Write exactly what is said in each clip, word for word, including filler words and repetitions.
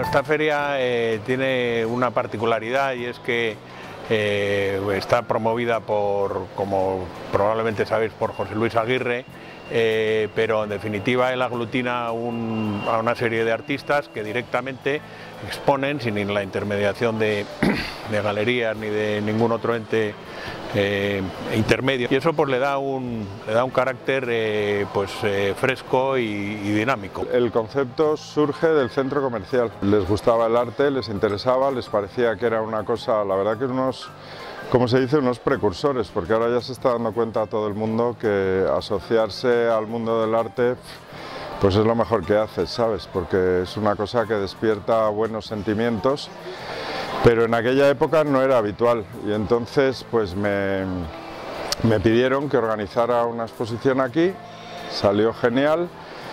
Esta feria eh, tiene una particularidad y es que eh, está promovida por, como probablemente sabéis, por José Luis Aguirre, eh, pero en definitiva él aglutina un, a una serie de artistas que directamente exponen sin la intermediación de, de galerías ni de ningún otro ente eh, intermedio, y eso pues le da un, le da un carácter eh, pues, eh, fresco y, y dinámico. El concepto surge del centro comercial. Les gustaba el arte, les interesaba, les parecía que era una cosa, la verdad que unos, como se dice, unos precursores, porque ahora ya se está dando cuenta todo el mundo que asociarse al mundo del arte pues es lo mejor que haces, ¿sabes? Porque es una cosa que despierta buenos sentimientos, pero en aquella época no era habitual y entonces pues me, me pidieron que organizara una exposición aquí, salió genial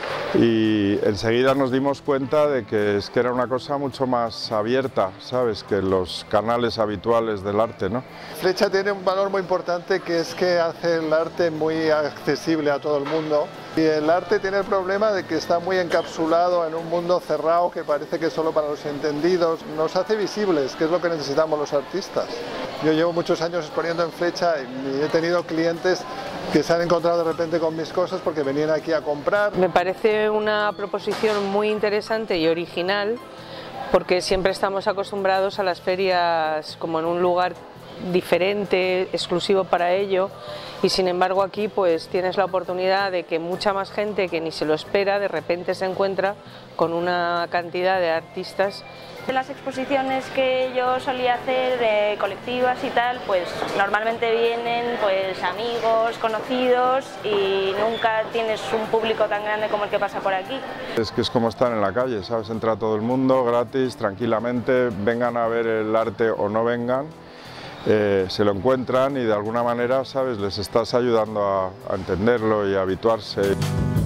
y enseguida nos dimos cuenta de que es que era una cosa mucho más abierta, ¿sabes?, que los canales habituales del arte, ¿no? Flecha tiene un valor muy importante, que es que hace el arte muy accesible a todo el mundo, y el arte tiene el problema de que está muy encapsulado en un mundo cerrado que parece que es solo para los entendidos. Nos hace visibles, que es lo que necesitamos los artistas. Yo llevo muchos años exponiendo en Flecha y he tenido clientes que se han encontrado de repente con mis cosas porque venían aquí a comprar. Me parece una proposición muy interesante y original, porque siempre estamos acostumbrados a las ferias como en un lugar diferente, exclusivo para ello, y sin embargo aquí pues tienes la oportunidad de que mucha más gente que ni se lo espera de repente se encuentra con una cantidad de artistas. De las exposiciones que yo solía hacer de colectivas y tal, pues normalmente vienen pues amigos, conocidos, y nunca tienes un público tan grande como el que pasa por aquí. Es que es como estar en la calle, ¿sabes? Entra todo el mundo gratis, tranquilamente, vengan a ver el arte o no vengan, eh, se lo encuentran y de alguna manera, ¿sabes?, les estás ayudando a, a entenderlo y a habituarse.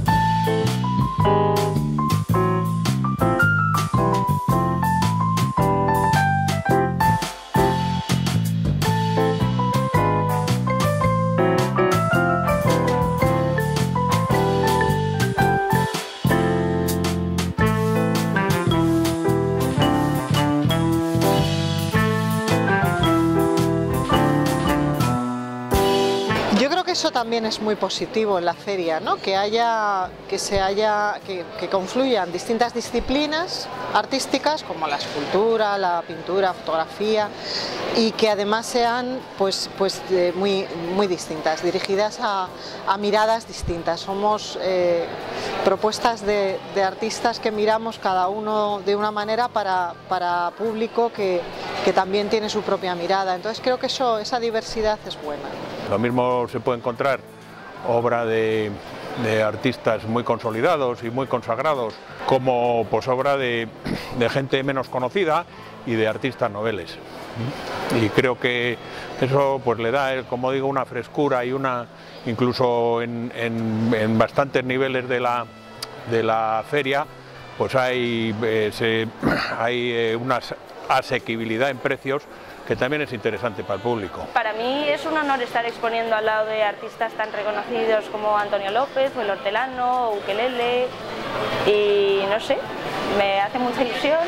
Eso también es muy positivo en la feria, ¿no? Que haya, que se haya, que, que confluyan distintas disciplinas artísticas como la escultura, la pintura, fotografía, y que además sean pues, pues eh, muy, muy distintas, dirigidas a, a miradas distintas. Somos eh, propuestas de, de artistas que miramos cada uno de una manera para, para público que, que también tiene su propia mirada. Entonces creo que eso, esa diversidad es buena. Lo mismo se puede encontrar obra de, de artistas muy consolidados y muy consagrados, como pues, obra de, de gente menos conocida y de artistas noveles. Y creo que eso pues, le da, como digo, una frescura y una, incluso en, en, en bastantes niveles de la, de la feria, pues hay, eh, se, hay eh, una asequibilidad en precios que también es interesante para el público. Para mí es un honor estar exponiendo al lado de artistas tan reconocidos como Antonio López o El Hortelano o Ukelele, y no sé, me hace mucha ilusión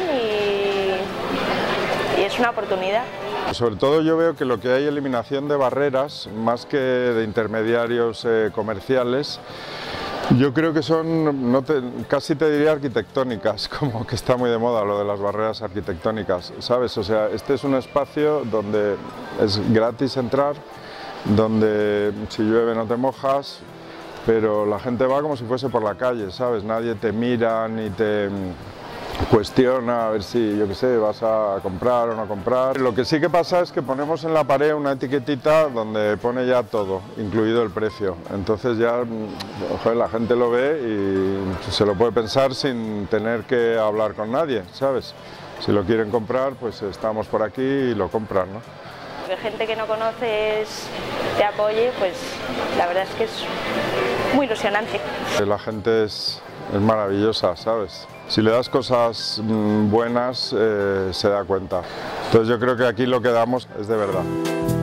y, y es una oportunidad. Sobre todo yo veo que lo que hay es eliminación de barreras, más que de intermediarios eh, comerciales. Yo creo que son, no te, casi te diría arquitectónicas, como que está muy de moda lo de las barreras arquitectónicas, ¿sabes? O sea, este es un espacio donde es gratis entrar, donde si llueve no te mojas, pero la gente va como si fuese por la calle, ¿sabes? Nadie te mira ni te cuestiona a ver si, yo qué sé, vas a comprar o no comprar. Lo que sí que pasa es que ponemos en la pared una etiquetita donde pone ya todo, incluido el precio. Entonces ya, joder, la gente lo ve y se lo puede pensar sin tener que hablar con nadie, ¿sabes? Si lo quieren comprar, pues estamos por aquí y lo compran, ¿no? Que gente que no conoces te apoye, pues la verdad es que es muy ilusionante. La gente es, es maravillosa, ¿sabes? Si le das cosas buenas, eh, se da cuenta. Entonces yo creo que aquí lo que damos es de verdad.